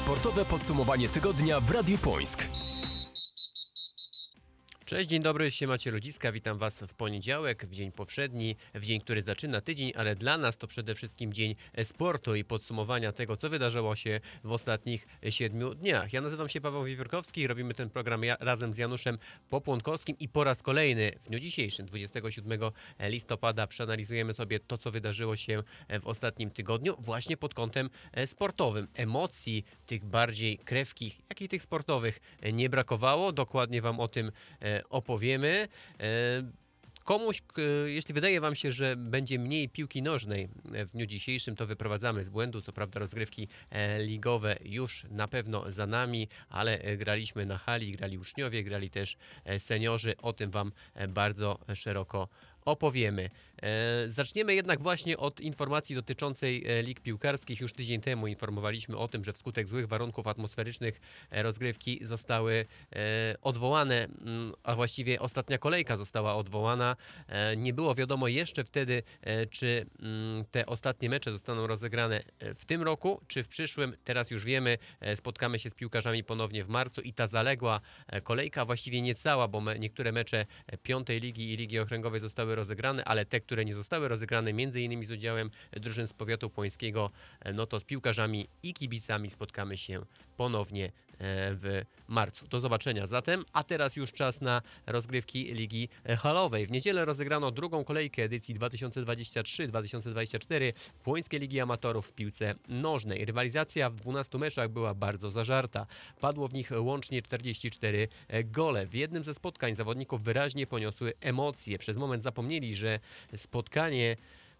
Sportowe podsumowanie tygodnia w Radiu Płońsk. Cześć, dzień dobry, siemacie ludziska, witam Was w poniedziałek, w dzień powszedni, w dzień, który zaczyna tydzień, ale dla nas to przede wszystkim dzień sportu i podsumowania tego, co wydarzyło się w ostatnich 7 dniach. Ja nazywam się Paweł Wiewiórkowski, robimy ten program razem z Januszem Popłonkowskim i po raz kolejny w dniu dzisiejszym, 27 listopada, przeanalizujemy sobie to, co wydarzyło się w ostatnim tygodniu, właśnie pod kątem sportowym. Emocji, tych bardziej krewkich, jak i tych sportowych nie brakowało, dokładnie Wam o tym opowiemy. Komuś, jeśli wydaje Wam się, że będzie mniej piłki nożnej w dniu dzisiejszym, to wyprowadzamy z błędu. Co prawda rozgrywki ligowe już na pewno za nami, ale graliśmy na hali, grali uczniowie, grali też seniorzy. O tym Wam bardzo szeroko opowiemy. Zaczniemy jednak właśnie od informacji dotyczącej lig piłkarskich. Już tydzień temu informowaliśmy o tym, że wskutek złych warunków atmosferycznych rozgrywki zostały odwołane, a właściwie ostatnia kolejka została odwołana. Nie było wiadomo jeszcze wtedy, czy te ostatnie mecze zostaną rozegrane w tym roku, czy w przyszłym. Teraz już wiemy, spotkamy się z piłkarzami ponownie w marcu i ta zaległa kolejka, właściwie nie cała, bo niektóre mecze piątej ligi i ligi okręgowej zostały rozegrane, ale te, które nie zostały rozegrane, między innymi z udziałem drużyn z powiatu płońskiego, no to z piłkarzami i kibicami spotkamy się ponownie w marcu. Do zobaczenia zatem, a teraz już czas na rozgrywki Ligi Halowej. W niedzielę rozegrano drugą kolejkę edycji 2023-2024 Płońskiej Ligi Amatorów w piłce nożnej. Rywalizacja w 12 meczach była bardzo zażarta. Padło w nich łącznie 44 gole. W jednym ze spotkań zawodników wyraźnie poniosły emocje. Przez moment zapomnieli, że spotkanie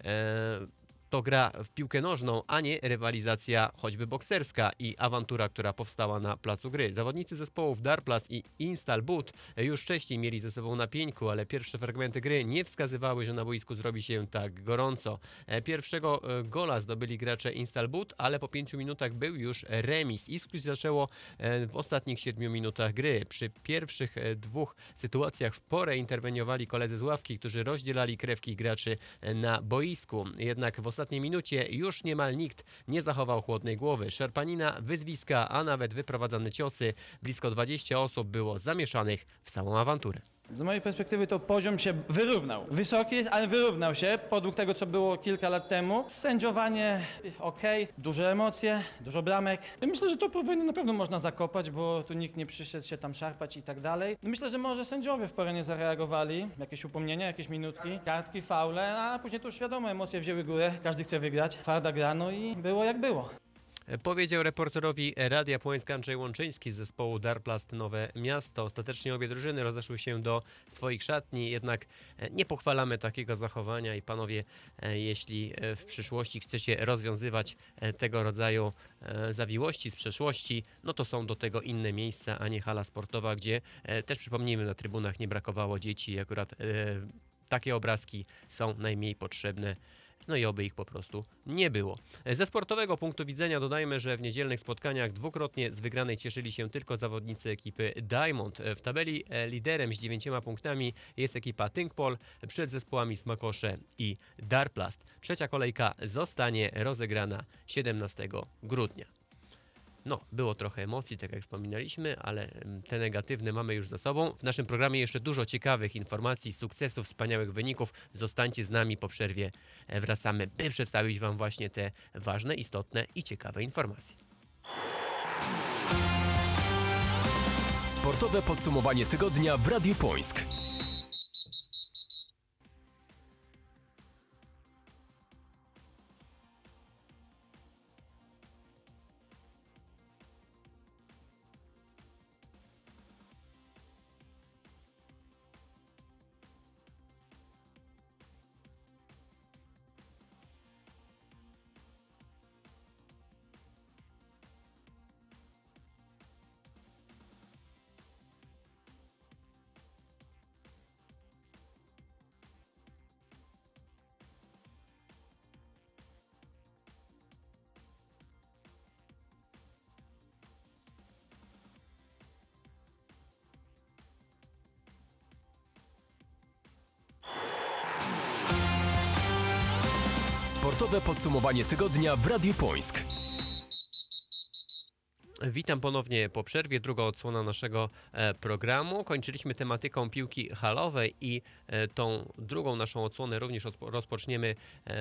to gra w piłkę nożną, a nie rywalizacja choćby bokserska i awantura, która powstała na placu gry. Zawodnicy zespołów Darplast i Instalboot już wcześniej mieli ze sobą na pieńku, ale pierwsze fragmenty gry nie wskazywały, że na boisku zrobi się tak gorąco. Pierwszego gola zdobyli gracze Instalboot, ale po 5 minutach był już remis. Iskry zaczęło w ostatnich 7 minutach gry. Przy pierwszych 2 sytuacjach w porę interweniowali koledzy z ławki, którzy rozdzielali krewki graczy na boisku. Jednak w ostatniej minucie już niemal nikt nie zachował chłodnej głowy. Szarpanina, wyzwiska, a nawet wyprowadzane ciosy. Blisko 20 osób było zamieszanych w całą awanturę. Z mojej perspektywy to poziom się wyrównał. Wysoki jest, ale wyrównał się podług tego, co było kilka lat temu. Sędziowanie ok, duże emocje, dużo bramek. Myślę, że to powinno na pewno można zakopać, bo tu nikt nie przyszedł się tam szarpać i tak dalej. Myślę, że może sędziowie w porę nie zareagowali. Jakieś upomnienia, jakieś minutki, kartki, faule, a później to już wiadomo, emocje wzięły górę. Każdy chce wygrać, twarda gra, no i było jak było. Powiedział reporterowi Radia Płońska Andrzej Łączyński z zespołu Darplast Nowe Miasto. Ostatecznie obie drużyny rozeszły się do swoich szatni, jednak nie pochwalamy takiego zachowania i panowie, jeśli w przyszłości chcecie rozwiązywać tego rodzaju zawiłości z przeszłości, no to są do tego inne miejsca, a nie hala sportowa, gdzie też przypomnijmy, na trybunach nie brakowało dzieci i akurat takie obrazki są najmniej potrzebne. No i oby ich po prostu nie było. Ze sportowego punktu widzenia dodajmy, że w niedzielnych spotkaniach dwukrotnie z wygranej cieszyli się tylko zawodnicy ekipy Diamond. W tabeli liderem z 9 punktami jest ekipa Tynkpol przed zespołami Smakosze i Darplast. Trzecia kolejka zostanie rozegrana 17 grudnia. No, było trochę emocji, tak jak wspominaliśmy, ale te negatywne mamy już za sobą. W naszym programie jeszcze dużo ciekawych informacji, sukcesów, wspaniałych wyników. Zostańcie z nami po przerwie. Wracamy, by przedstawić Wam właśnie te ważne, istotne i ciekawe informacje. Sportowe podsumowanie tygodnia w Radiu Płońsk. Sportowe podsumowanie tygodnia w Radiu Płońsk. Witam ponownie po przerwie, druga odsłona naszego programu. Kończyliśmy tematyką piłki halowej i tą drugą naszą odsłonę również rozpoczniemy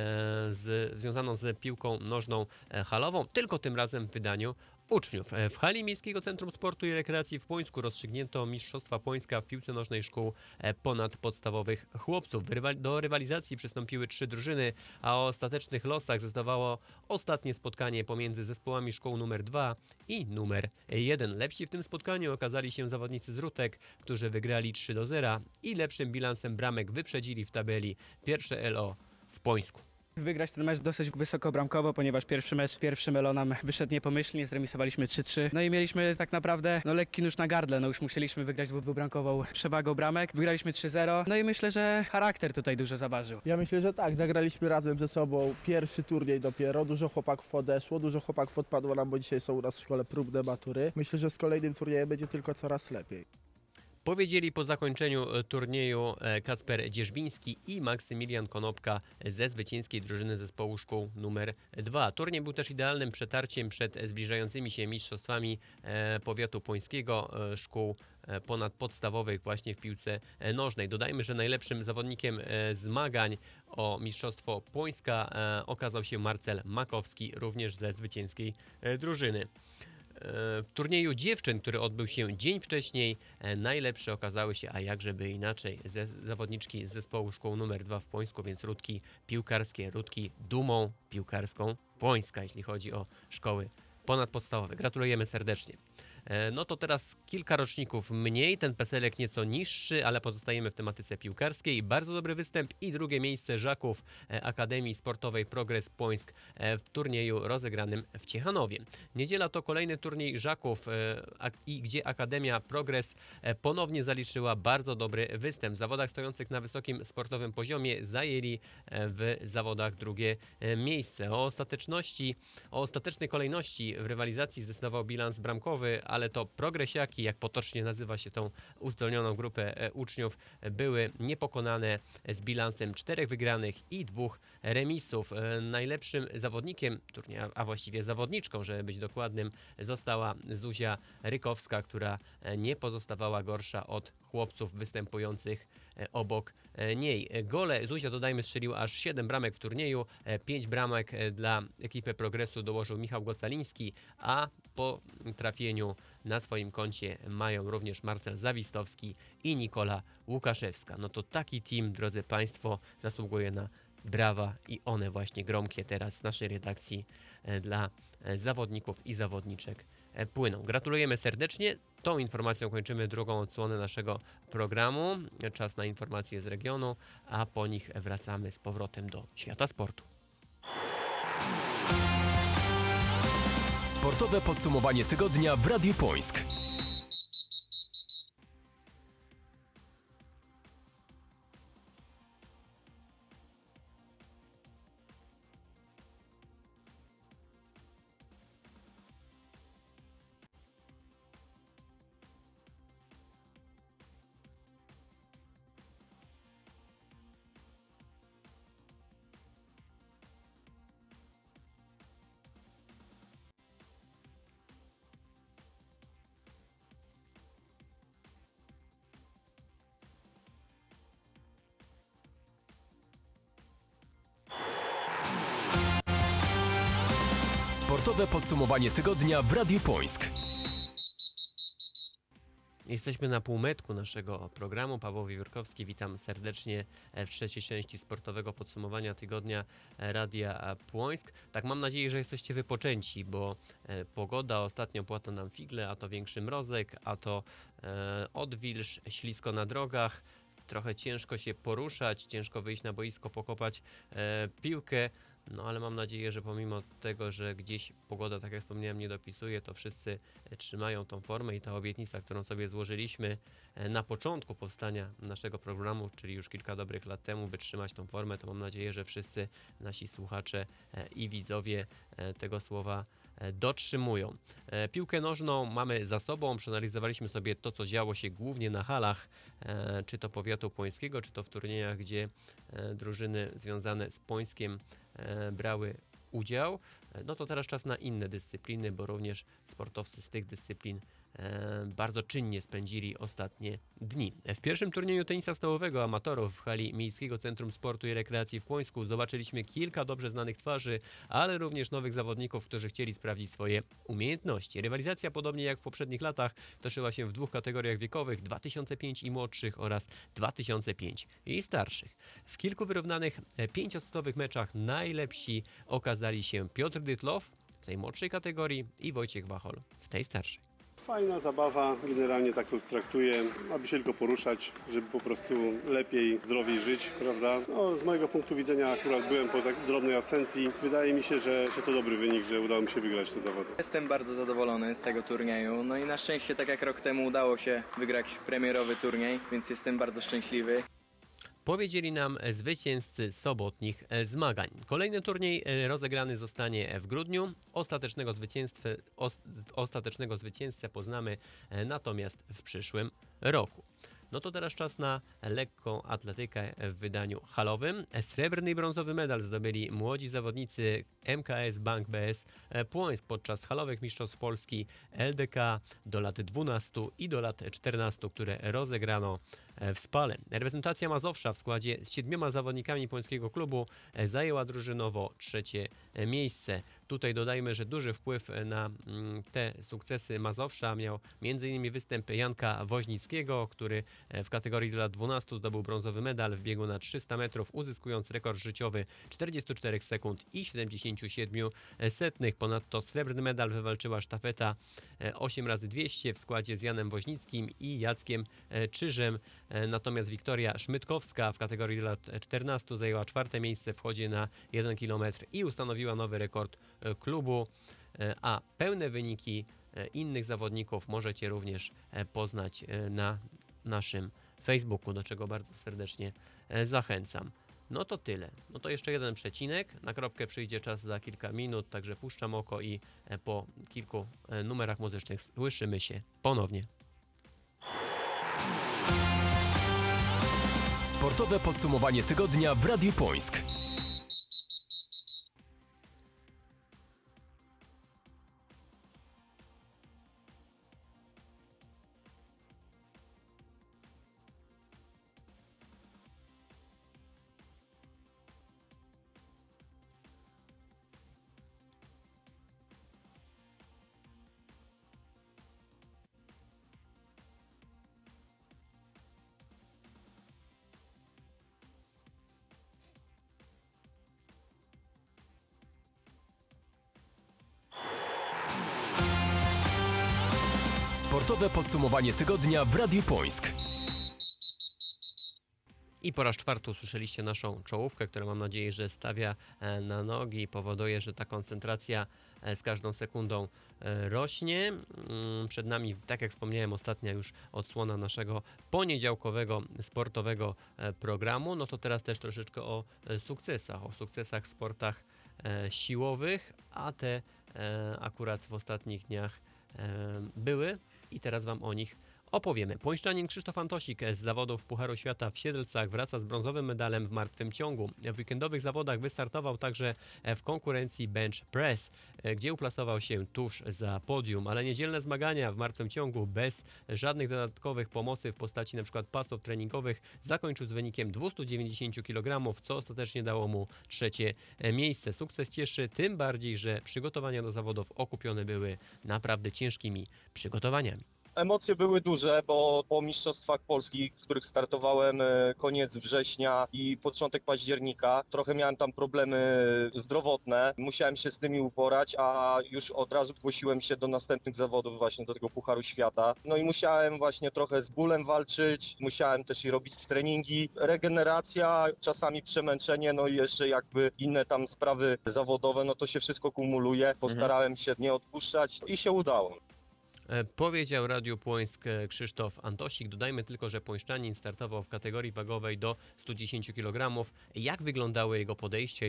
związaną z piłką nożną halową, tylko tym razem w wydaniu uczniów. W hali Miejskiego Centrum Sportu i Rekreacji w Płońsku rozstrzygnięto Mistrzostwa Płońska w piłce nożnej szkół ponadpodstawowych chłopców. Do rywalizacji przystąpiły 3 drużyny, a o ostatecznych losach zdecydowało ostatnie spotkanie pomiędzy zespołami szkół numer 2 i numer 1. Lepsi w tym spotkaniu okazali się zawodnicy z Rutek, którzy wygrali 3-0 i lepszym bilansem bramek wyprzedzili w tabeli pierwsze LO w Płońsku. Wygrać ten mecz dosyć wysokobramkowo, ponieważ pierwszy mecz nam wyszedł niepomyślnie, zremisowaliśmy 3-3. No i mieliśmy tak naprawdę lekki nóż na gardle, już musieliśmy wygrać dwubramkową przewagą bramek. Wygraliśmy 3-0, no i myślę, że charakter tutaj dużo zaważył. Ja myślę, że tak, zagraliśmy razem ze sobą pierwszy turniej dopiero, dużo chłopaków odeszło, dużo chłopaków odpadło nam, bo dzisiaj są u nas w szkole próbne matury. Myślę, że z kolejnym turniejem będzie tylko coraz lepiej. Powiedzieli po zakończeniu turnieju Kacper Dzierżbiński i Maksymilian Konopka ze zwycięskiej drużyny zespołu szkół numer 2. Turniej był też idealnym przetarciem przed zbliżającymi się mistrzostwami powiatu płońskiego szkół ponadpodstawowych właśnie w piłce nożnej. Dodajmy, że najlepszym zawodnikiem zmagań o Mistrzostwo Płońska okazał się Marcel Makowski, również ze zwycięskiej drużyny. W turnieju dziewczyn, który odbył się dzień wcześniej, najlepsze okazały się, a jakżeby inaczej, zawodniczki z zespołu szkół numer 2 w Płońsku, więc Rutki piłkarskie, Rutki dumą piłkarską Płońska, jeśli chodzi o szkoły ponadpodstawowe. Gratulujemy serdecznie. No to teraz kilka roczników mniej, ten peselek nieco niższy, ale pozostajemy w tematyce piłkarskiej. Bardzo dobry występ i drugie miejsce Żaków Akademii Sportowej Progres Płońsk w turnieju rozegranym w Ciechanowie. Niedziela to kolejny turniej Żaków, gdzie Akademia Progres ponownie zaliczyła bardzo dobry występ. W zawodach stojących na wysokim sportowym poziomie zajęli w zawodach drugie miejsce. O ostatecznej kolejności w rywalizacji zdecydował bilans bramkowy, ale to progresiaki, jak potocznie nazywa się tą uzdolnioną grupę uczniów, były niepokonane z bilansem 4 wygranych i 2 remisów. Najlepszym zawodnikiem turnieju, a właściwie zawodniczką, żeby być dokładnym, została Zuzia Rykowska, która nie pozostawała gorsza od chłopców występujących obok niej. Gole Zuzia, dodajmy, strzeliła aż 7 bramek w turnieju, 5 bramek dla ekipy Progresu dołożył Michał Gocaliński, a po trafieniu na swoim koncie mają również Marcel Zawistowski i Nikola Łukaszewska. No to taki team, drodzy Państwo, zasługuje na brawa i one właśnie gromkie teraz z naszej redakcji dla zawodników i zawodniczek płyną. Gratulujemy serdecznie. Tą informacją kończymy drugą odsłonę naszego programu. Czas na informacje z regionu, a po nich wracamy z powrotem do świata sportu. Sportowe podsumowanie tygodnia w Radiu Płońsk. Sportowe podsumowanie tygodnia w Radiu Płońsk. Jesteśmy na półmetku naszego programu. Paweł Wiewiórkowski, witam serdecznie w trzeciej części sportowego podsumowania tygodnia Radia Płońsk. Tak, mam nadzieję, że jesteście wypoczęci, bo pogoda ostatnio płata nam figle, a to większy mrozek, a to odwilż, ślisko na drogach. Trochę ciężko się poruszać, ciężko wyjść na boisko, pokopać piłkę. No ale mam nadzieję, że pomimo tego, że gdzieś pogoda, tak jak wspomniałem, nie dopisuje, to wszyscy trzymają tą formę i ta obietnica, którą sobie złożyliśmy na początku powstania naszego programu, czyli już kilka dobrych lat temu, by trzymać tą formę, to mam nadzieję, że wszyscy nasi słuchacze i widzowie tego słowa dotrzymują. Piłkę nożną mamy za sobą, przeanalizowaliśmy sobie to, co działo się głównie na halach, czy to powiatu płońskiego, czy to w turniejach, gdzie drużyny związane z Płońskiem brały udział. No to teraz czas na inne dyscypliny, bo również sportowcy z tych dyscyplin bardzo czynnie spędzili ostatnie dni. W pierwszym turnieju tenisa stołowego amatorów w hali Miejskiego Centrum Sportu i Rekreacji w Płońsku zobaczyliśmy kilka dobrze znanych twarzy, ale również nowych zawodników, którzy chcieli sprawdzić swoje umiejętności. Rywalizacja, podobnie jak w poprzednich latach, toczyła się w dwóch kategoriach wiekowych: 2005 i młodszych oraz 2005 i starszych. W kilku wyrównanych 5-setowych meczach najlepsi okazali się Piotr Dytlow w tej młodszej kategorii i Wojciech Wachol w tej starszej. Fajna zabawa, generalnie tak to traktuję, aby się tylko poruszać, żeby po prostu lepiej, zdrowiej żyć, prawda? No, z mojego punktu widzenia akurat byłem po tak drobnej absencji. Wydaje mi się, że to dobry wynik, że udało mi się wygrać te zawody. Jestem bardzo zadowolony z tego turnieju, no i na szczęście, tak jak rok temu, udało się wygrać premierowy turniej, więc jestem bardzo szczęśliwy. Powiedzieli nam zwycięzcy sobotnich zmagań. Kolejny turniej rozegrany zostanie w grudniu. Ostatecznego zwycięzcę poznamy natomiast w przyszłym roku. No to teraz czas na lekką atletykę w wydaniu halowym. Srebrny i brązowy medal zdobyli młodzi zawodnicy MKS Bank BS Płońsk podczas halowych mistrzostw Polski LDK do lat 12 i do lat 14, które rozegrano w Spale. Reprezentacja Mazowsza w składzie z 7 zawodnikami płońskiego klubu zajęła drużynowo 3. miejsce. Tutaj dodajmy, że duży wpływ na te sukcesy Mazowsza miał m.in. występ Janka Woźnickiego, który w kategorii do lat 12 zdobył brązowy medal w biegu na 300 metrów, uzyskując rekord życiowy 44 sekund i 77 setnych. Ponadto srebrny medal wywalczyła sztafeta 8x200 w składzie z Janem Woźnickim i Jackiem Czyżem. Natomiast Wiktoria Szmytkowska w kategorii do lat 14 zajęła 4. miejsce w chodzie na 1 km i ustanowiła nowy rekord klubu, a pełne wyniki innych zawodników możecie również poznać na naszym Facebooku, do czego bardzo serdecznie zachęcam. No to tyle. No to jeszcze jeden przecinek. Na kropkę przyjdzie czas za kilka minut, także puszczam oko i po kilku numerach muzycznych słyszymy się ponownie. Sportowe podsumowanie tygodnia w Radiu Płońsk. Sportowe podsumowanie tygodnia w Radiu Płońsk. I po raz czwarty usłyszeliście naszą czołówkę, która mam nadzieję, że stawia na nogi i powoduje, że ta koncentracja z każdą sekundą rośnie. Przed nami, tak jak wspomniałem, ostatnia już odsłona naszego poniedziałkowego sportowego programu. No to teraz też troszeczkę o sukcesach w sportach siłowych, a te akurat w ostatnich dniach były i teraz Wam o nich opowiemy. Płońszczanin Krzysztof Antosik z zawodów Pucharu Świata w Siedlcach wraca z brązowym medalem w martwym ciągu. W weekendowych zawodach wystartował także w konkurencji bench press, gdzie uplasował się tuż za podium, ale niedzielne zmagania w martwym ciągu bez żadnych dodatkowych pomocy w postaci np. pasów treningowych zakończył z wynikiem 290 kg, co ostatecznie dało mu 3. miejsce. Sukces cieszy tym bardziej, że przygotowania do zawodów okupione były naprawdę ciężkimi przygotowaniami. Emocje były duże, bo po Mistrzostwach Polski, w których startowałem koniec września i początek października, trochę miałem tam problemy zdrowotne. Musiałem się z tymi uporać, a już od razu zgłosiłem się do następnych zawodów, właśnie do tego Pucharu Świata. No i musiałem właśnie trochę z bólem walczyć, musiałem też i robić treningi, regeneracja, czasami przemęczenie, no i jeszcze jakby inne tam sprawy zawodowe, no to się wszystko kumuluje. Postarałem się nie odpuszczać i się udało. Powiedział Radiu Płońsk Krzysztof Antosik. Dodajmy tylko, że płońszczanin startował w kategorii wagowej do 110 kg. Jak wyglądały jego podejścia?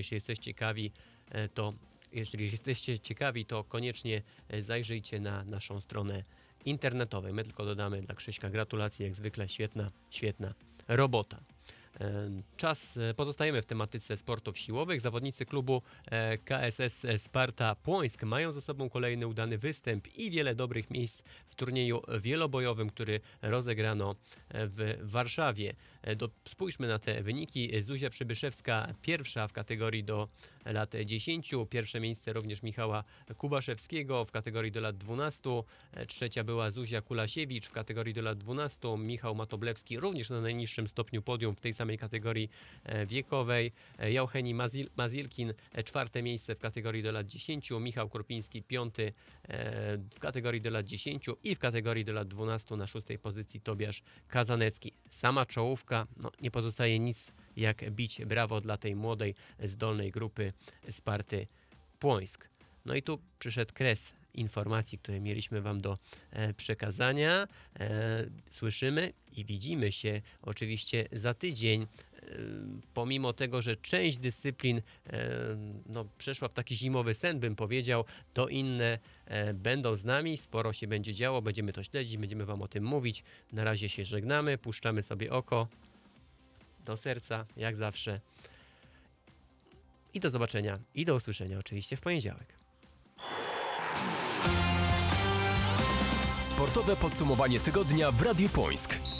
Jeżeli jesteście ciekawi, to koniecznie zajrzyjcie na naszą stronę internetową. My tylko dodamy dla Krzyśka gratulacje, jak zwykle świetna robota. Pozostajemy w tematyce sportów siłowych. Zawodnicy klubu KSS Sparta Płońsk mają za sobą kolejny udany występ i wiele dobrych miejsc w turnieju wielobojowym, który rozegrano w Warszawie. Spójrzmy na te wyniki. Zuzia Przybyszewska pierwsza w kategorii do lat 10. Pierwsze miejsce również Michała Kubaszewskiego w kategorii do lat 12. Trzecia była Zuzia Kulasiewicz w kategorii do lat 12. Michał Matoblewski również na najniższym stopniu podium w tej samej kategorii wiekowej. Jaucheni Mazilkin czwarte miejsce w kategorii do lat 10. Michał Krupiński piąty w kategorii do lat 10 i w kategorii do lat 12 na szóstej pozycji Tobiasz Kazanecki. Sama czołówka, nie pozostaje nic jak bić brawo dla tej młodej, zdolnej grupy Sparty Płońsk. No i tu przyszedł kres informacji, które mieliśmy Wam do przekazania. Słyszymy i widzimy się oczywiście za tydzień. Pomimo tego, że część dyscyplin przeszła w taki zimowy sen, bym powiedział, to inne będą z nami, sporo się będzie działo, będziemy to śledzić, będziemy Wam o tym mówić. Na razie się żegnamy, puszczamy sobie oko do serca, jak zawsze. I do zobaczenia i do usłyszenia oczywiście w poniedziałek. Sportowe podsumowanie tygodnia w Radiu Płońsk.